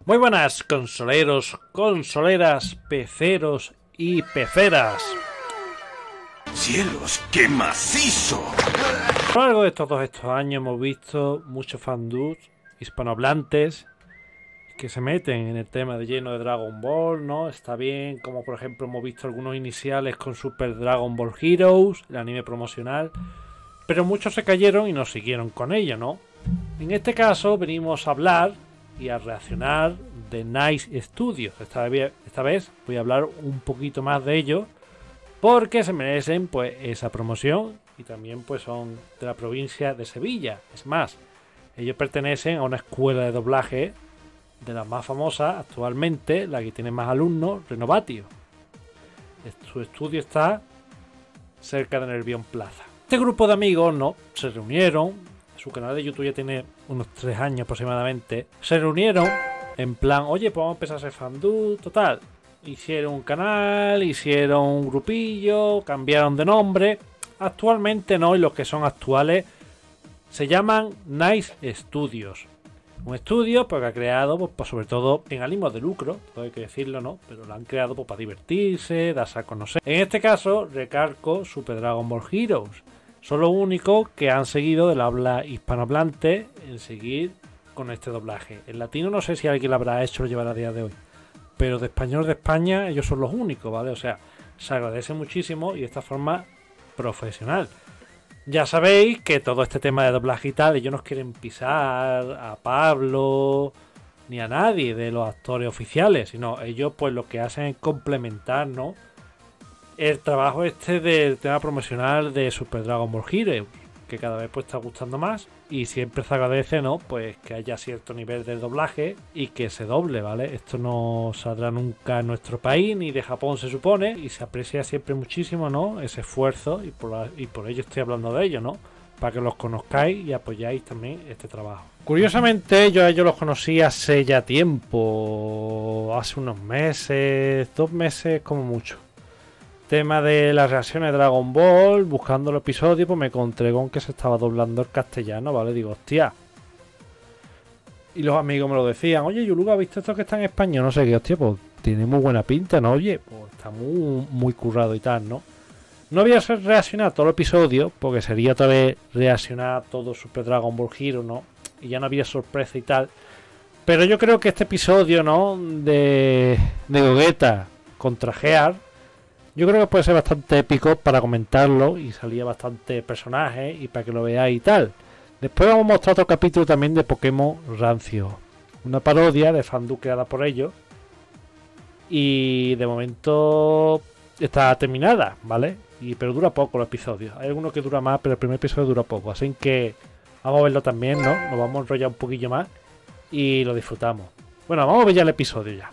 Muy buenas, consoleros, consoleras, peceros y peceras. ¡Cielos, qué macizo! A lo largo de todos estos años hemos visto muchos fandubs hispanohablantes que se meten en el tema de lleno de Dragon Ball, ¿no? Está bien, como por ejemplo hemos visto algunos iniciales con Super Dragon Ball Heroes, el anime promocional, pero muchos se cayeron y no siguieron con ello, ¿no? En este caso venimos a hablar y a reaccionar de Nice Studios. Esta vez voy a hablar un poquito más de ellos porque se merecen pues esa promoción y también pues son de la provincia de Sevilla. Es más, ellos pertenecen a una escuela de doblaje de las más famosas actualmente, la que tiene más alumnos, Renovatio. Su estudio está cerca de Nervión Plaza. Este grupo de amigos no se reunieron. Su canal de YouTube ya tiene unos 3 años aproximadamente. Se reunieron en plan, oye, pues vamos a empezar a hacer fandub, total. Hicieron un canal, hicieron un grupillo, cambiaron de nombre. Actualmente no, y los que son actuales se llaman Nice Studios. Un estudio pues, que ha creado, pues, sobre todo en ánimos de lucro, todo hay que decirlo, ¿no? Pero lo han creado pues, para divertirse, darse a conocer. En este caso, recalco Super Dragon Ball Heroes. Son los únicos que han seguido del habla hispanohablante en seguir con este doblaje. En latino no sé si alguien lo habrá hecho o lo llevará a día de hoy. Pero de español de España ellos son los únicos, ¿vale? O sea, se agradece muchísimo y de esta forma profesional. Ya sabéis que todo este tema de doblaje y tal, ellos no quieren pisar a Pablo ni a nadie de los actores oficiales, sino ellos pues lo que hacen es complementar, ¿no? El trabajo este del tema promocional de Super Dragon Ball Heroes, que cada vez pues está gustando más y siempre se agradece, ¿no? Pues que haya cierto nivel de doblaje y que se doble, ¿vale? Esto no saldrá nunca en nuestro país ni de Japón se supone y se aprecia siempre muchísimo, ¿no? Ese esfuerzo y por ello estoy hablando de ello, ¿no? Para que los conozcáis y apoyáis también este trabajo. Curiosamente yo a ellos los conocí hace ya tiempo, hace unos meses, 2 meses como mucho. Tema de las reacciones de Dragon Ball, buscando el episodio, pues me encontré con que se estaba doblando el castellano, ¿vale? Digo, hostia. Y los amigos me lo decían, oye, Yuluga, ¿has visto esto que está en español? No sé qué, hostia, pues tiene muy buena pinta, ¿no? Oye, pues está muy currado y tal, ¿no? No voy a reaccionar a todo el episodio, porque sería otra vez reaccionar a todo Super Dragon Ball Hero, ¿no? Y ya no había sorpresa y tal. Pero yo creo que este episodio, ¿no? De Gogeta contra Gear, yo creo que puede ser bastante épico para comentarlo y salía bastante personajes y para que lo veáis y tal. Después vamos a mostrar otro capítulo también de Pokémon Rancio. Una parodia de fandub creada por ellos. Y de momento está terminada, ¿vale? Pero dura poco los episodios. Hay algunos que dura más, pero el primer episodio dura poco. Así que vamos a verlo también, ¿no? Nos vamos a enrollar un poquillo más y lo disfrutamos. Bueno, vamos a ver ya el episodio ya.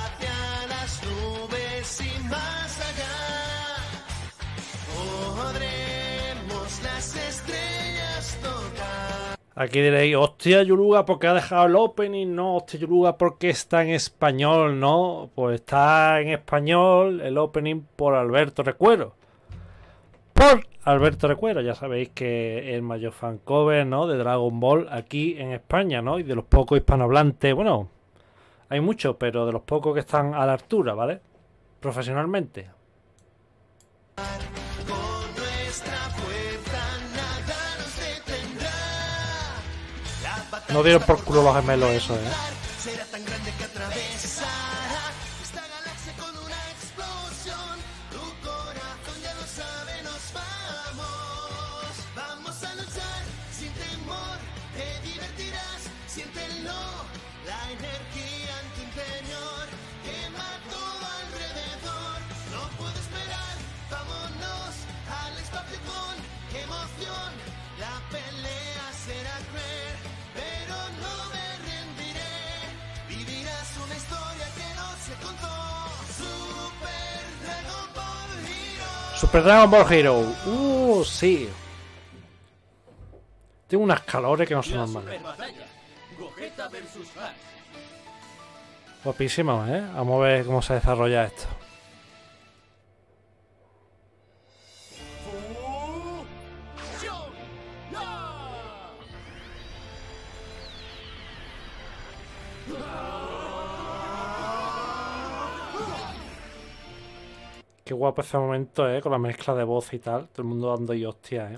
Aquí diréis, hostia Yuluga, ¿por qué ha dejado el opening? No, hostia Yuluga, ¿por qué está en español? No, pues está en español el opening por Alberto Recuero. Por Alberto Recuero, ya sabéis que es el mayor fan cover, ¿no? De Dragon Ball aquí en España, ¿no? Y de los pocos hispanohablantes, bueno, hay muchos, pero de los pocos que están a la altura, ¿vale? Profesionalmente. No dieron por culo los gemelos eso, ¿eh? Será tan grande que atravesará esta galaxia con una explosión. Tu corazón ya lo sabe, nos vamos. Vamos a luchar sin temor, te divertirás, siéntelo. La energía en tu interior quema todo alrededor. No puedo esperar, vámonos al espacio con emoción. La pelea será cruel. Pero no me rendiré. Vivirás una historia que no se contó. Super Dragon Ball Hero. Super Dragon Ball Hero. Sí. Tengo unas calores que no son normales. Guapísimo, ¿eh? Vamos a ver cómo se desarrolla esto. Qué guapo ese momento, con la mezcla de voz y tal. Todo el mundo dando y hostia,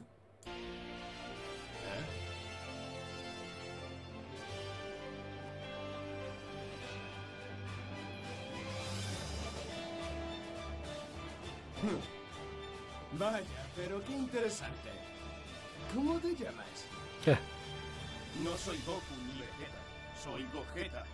Vaya, pero qué interesante. ¿Cómo te llamas? ¿Qué? No soy Goku ni Vegeta, soy Gogeta.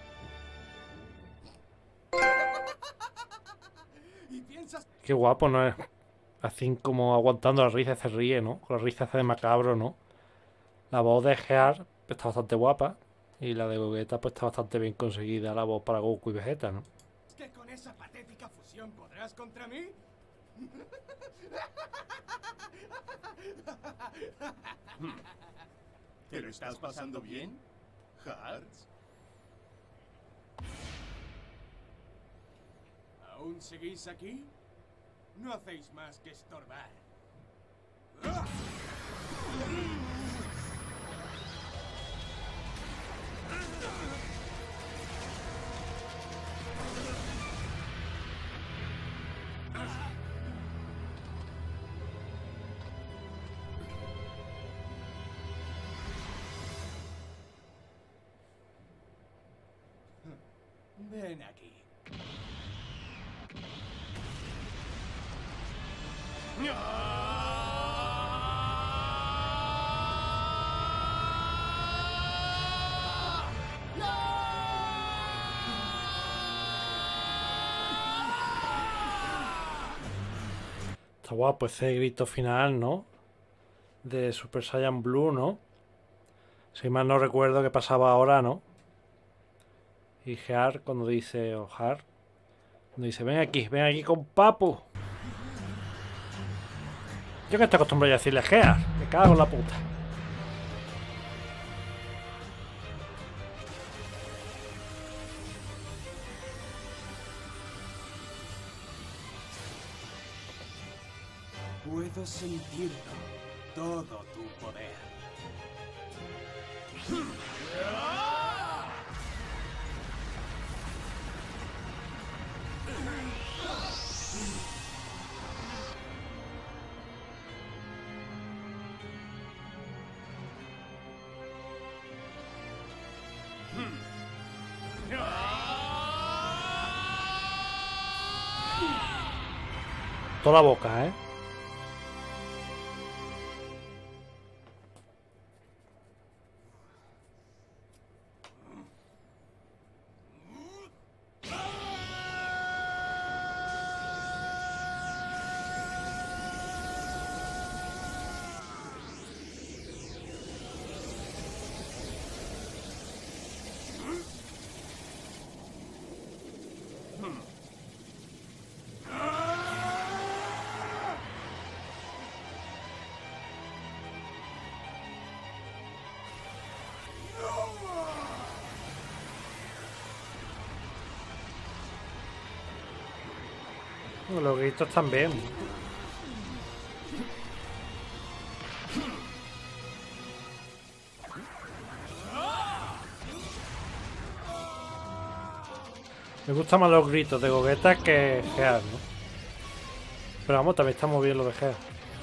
¿Y piensas? Qué guapo, ¿no? Así como aguantando la risa se ríe, ¿no? Con la risa hace de macabro, ¿no? La voz de Gear está bastante guapa. Y la de Gogeta pues está bastante bien conseguida, la voz para Goku y Vegeta, ¿no? ¿Que con esa patética fusión podrás contra mí? ¿Te lo estás pasando bien, Hearts? ¿Aún seguís aquí? No hacéis más que estorbar. Ven aquí. Está guapo ese grito final, ¿no? De Super Saiyan Blue, ¿no? Si mal no recuerdo que pasaba ahora, ¿no? Y Gear cuando dice, o Har, cuando dice, ven aquí con Papu. Yo que estoy acostumbrado a decirle Gear, me cago en la puta. Puedo sentirlo, todo tu poder. Toda la boca, ¿eh? Los gritos también. Me gustan más los gritos de Gogeta que Gear, ¿no? Pero vamos, también está muy bien lo de Gear.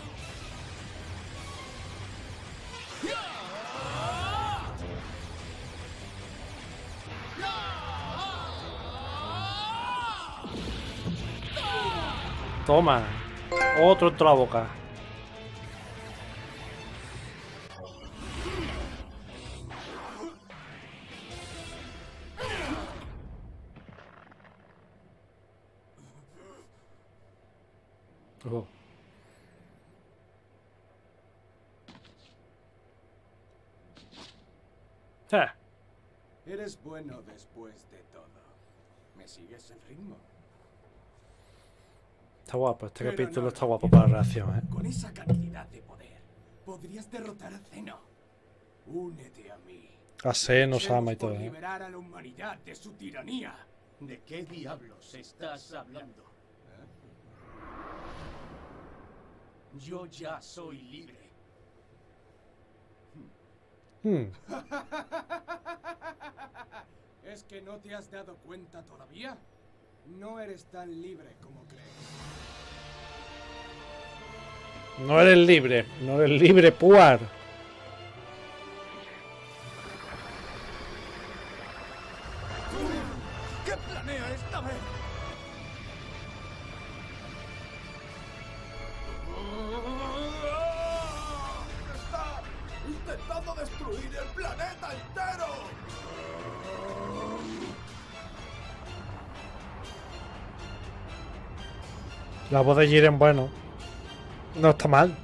Toma. Otro en toda la boca. Oh. Eres bueno después de todo. ¿Me sigues el ritmo? Está guapo, este Pero capítulo no está lo guapo para la reacción, ¿eh? Con esa cantidad de poder, podrías derrotar a Zeno. Únete a mí. A Se nos ama y Luchemos por todo, ¿eh? liberar a la humanidad de su tiranía. ¿De qué diablos estás hablando? Yo ya soy libre. ¿Es que no te has dado cuenta todavía? No eres tan libre como crees. No eres libre. No eres libre, Puar. ¿Qué planea esta vez? ¡Está intentando destruir el planeta entero! La voz de Jiren, bueno. No está mal.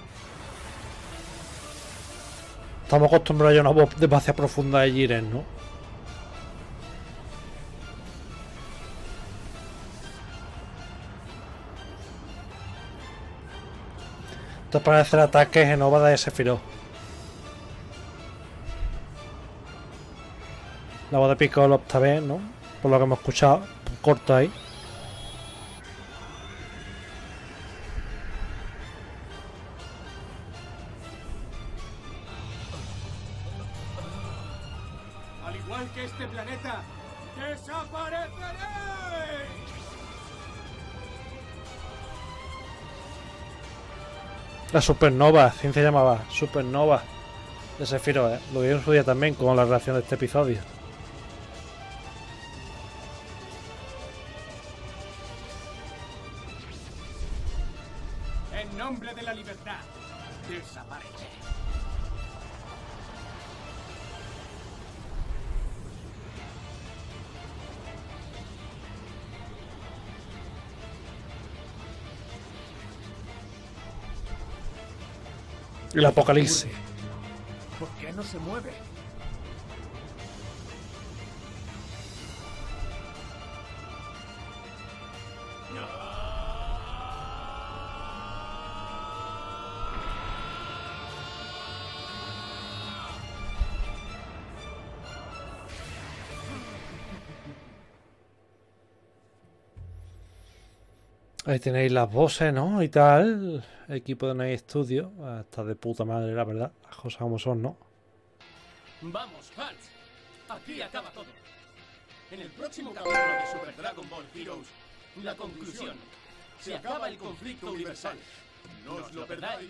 Estamos acostumbrados a una voz demasiado profunda de Jiren, ¿no? Esto parece el ataque Genova de Sephiroth. La voz de Piccolo está bien, ¿no? Por lo que hemos escuchado. Corta ahí. Al igual que este planeta, ¡desapareceré! La supernova, ¿quién se llamaba? Supernova de Sephiroth, ¿eh? Lo vi en su día también con la reacción de este episodio. En nombre de la libertad, desaparece. El apocalipsis. ¿Por qué no se mueve? Ahí tenéis las voces, ¿no? Y tal. El equipo de Night Studio. Está de puta madre, la verdad. Las cosas como son, ¿no? Vamos, Hans. Aquí acaba todo. En el próximo capítulo de Super Dragon Ball Heroes, la conclusión. Se acaba el conflicto universal. No os lo perdáis.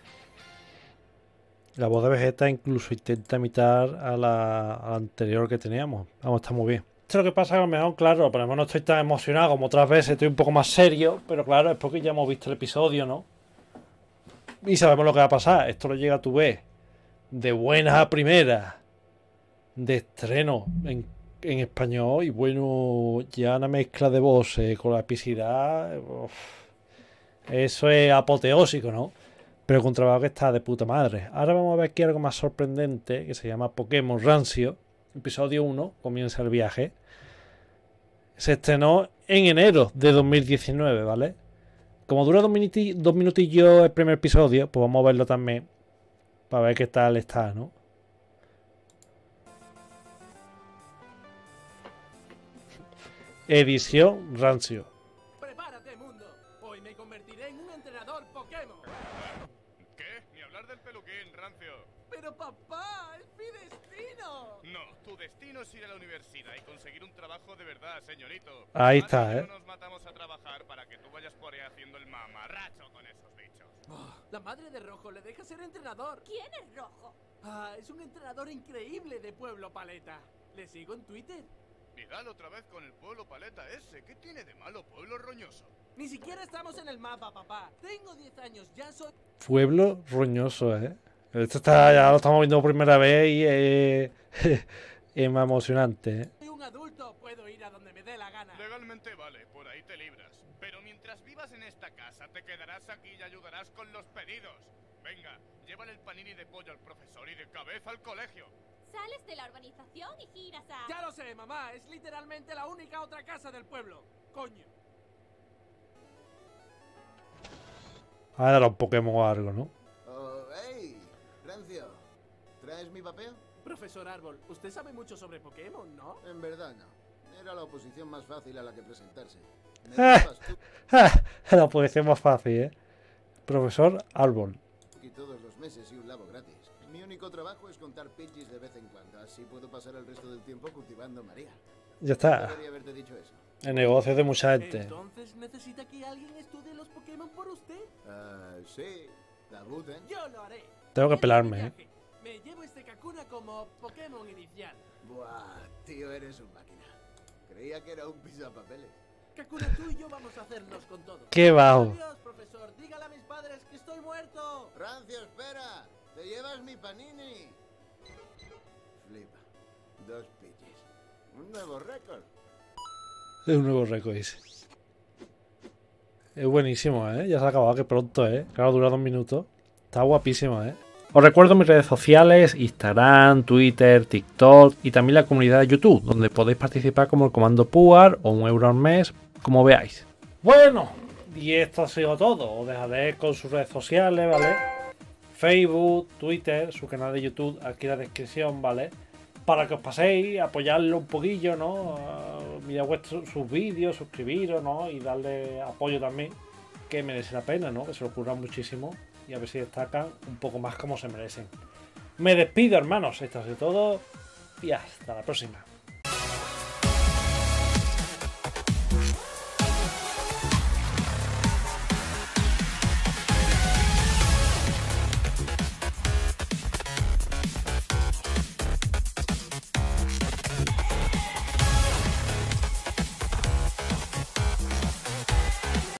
La voz de Vegeta incluso intenta imitar a la anterior que teníamos. Vamos, está muy bien. Esto es lo que pasa que a lo mejor, claro, por lo menos no estoy tan emocionado como otras veces, estoy un poco más serio, pero claro, es porque ya hemos visto el episodio, ¿no? Y sabemos lo que va a pasar. Esto lo llega a tu vez de buenas a primeras, de estreno en español, y bueno, ya una mezcla de voces con la epicidad. Uf, eso es apoteósico, ¿no? Pero con un trabajo que está de puta madre. Ahora vamos a ver aquí algo más sorprendente que se llama Pokémon Rancio. Episodio 1, comienza el viaje. Se estrenó en enero de 2019, ¿vale? Como dura dos minutillos el primer episodio, pues vamos a verlo también. Para ver qué tal está, ¿no? Edición Rancio. ¡Prepárate, mundo! Hoy me convertiré en un entrenador Pokémon. ¿Qué? Ni hablar del peluquín, rancio. ¡Pero papá! ¡Es mi destino! No, tu destino es ir a la universidad y conseguir un trabajo de verdad, señorito. Ahí Ana está, y yo ¿eh? nos matamos a trabajar para que tú vayas por ahí haciendo el mamarracho con esos bichos. La madre de Rojo le deja ser entrenador. ¿Quién es Rojo? Ah, es un entrenador increíble de Pueblo Paleta. Le sigo en Twitter. Y dale otra vez con el pueblo paleta ese. ¿Qué tiene de malo pueblo roñoso? Ni siquiera estamos en el mapa, papá. Tengo 10 años, ya soy... Pueblo roñoso, ¿eh? Esto está, ya lo estamos viendo por primera vez y es más emocionante, ¿eh? Soy un adulto, puedo ir a donde me dé la gana. Legalmente vale, por ahí te libras. Pero mientras vivas en esta casa, te quedarás aquí y ayudarás con los pedidos. Venga, llévale el panini de pollo al profesor y de cabeza al colegio. Sales de la urbanización y giras a... Ya lo sé, mamá. Es literalmente la única otra casa del pueblo. Coño. A dar un Pokémon o algo, ¿no? Oh, hey, Rancio, ¿traes mi papel? Profesor Árbol, usted sabe mucho sobre Pokémon, ¿no? En verdad no. Era la oposición más fácil a la que presentarse. Me Ah. dabas tú La posición más fácil, ¿eh? Profesor Árbol. y todos los meses y un lavo gratis. Mi único trabajo es contar Pidgeys de vez en cuando, así puedo pasar el resto del tiempo cultivando María. Ya está. Debería haberte dicho eso. El negocio de mucha gente. Entonces necesita que alguien estudie los Pokémon por usted. Sí, Tabuten. Yo lo haré. Tengo que En pelarme, este viaje, me llevo este Kakuna como Pokémon inicial. Buah, tío, eres un máquina. Creía que era un pisapapeles. Kakuna, tú y yo vamos a hacernos con todo. ¡Qué bajo! Adiós, profesor. Dígale a mis padres que estoy muerto. Rancio, espera. Te llevas mi panini. Flipa. 2 pilles. Un nuevo récord. Es un nuevo récord ese. Es buenísimo, ¿eh? Ya se ha acabado, que pronto, ¿eh? Claro, dura 2 minutos. Está guapísimo, ¿eh? Os recuerdo mis redes sociales, Instagram, Twitter, TikTok y también la comunidad de YouTube, donde podéis participar como el comando PUAR o €1 al mes, como veáis. Bueno, y esto ha sido todo. Os dejaré con sus redes sociales, ¿vale? Facebook, Twitter, su canal de YouTube, aquí en la descripción, ¿vale? Para que os paséis, apoyarlo un poquillo, ¿no? Mirad sus vídeos, suscribiros, ¿no? Y darle apoyo también, que merece la pena, ¿no? Que se lo ocurran muchísimo y a ver si destacan un poco más como se merecen. Me despido, hermanos. Esto ha sido todo y hasta la próxima.